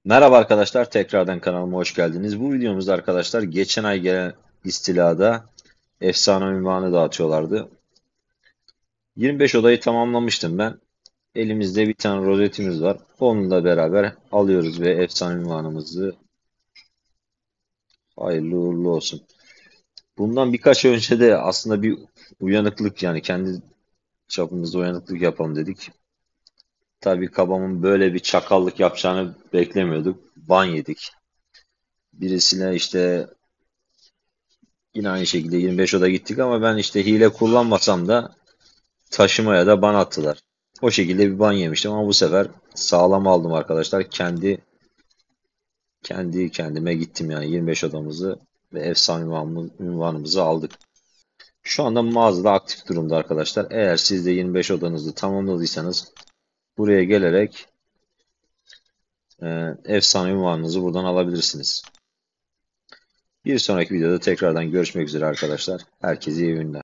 Merhaba arkadaşlar, tekrardan kanalıma hoş geldiniz. Bu videomuzda arkadaşlar geçen ay gelen istilada efsane ünvanı dağıtıyorlardı. 25 odayı tamamlamıştım ben. Elimizde bir tane rozetimiz var. Onunla beraber alıyoruz ve efsane ünvanımızı hayırlı uğurlu olsun. Bundan birkaç önce de aslında bir uyanıklık, yani kendi çapımızda uyanıklık yapalım dedik. Tabii kabamın böyle bir çakallık yapacağını beklemiyorduk. Ban yedik. Birisine işte yine aynı şekilde 25 oda gittik ama ben işte hile kullanmasam da taşımaya da ban attılar. O şekilde bir ban yemiştim ama bu sefer sağlam aldım arkadaşlar. Kendi kendime gittim, yani 25 odamızı ve efsane ünvanımızı aldık. Şu anda mağazada aktif durumda arkadaşlar. Eğer siz de 25 odanızı tamamladıysanız buraya gelerek efsane ünvanınızı buradan alabilirsiniz. Bir sonraki videoda tekrardan görüşmek üzere arkadaşlar. Herkese iyi günler.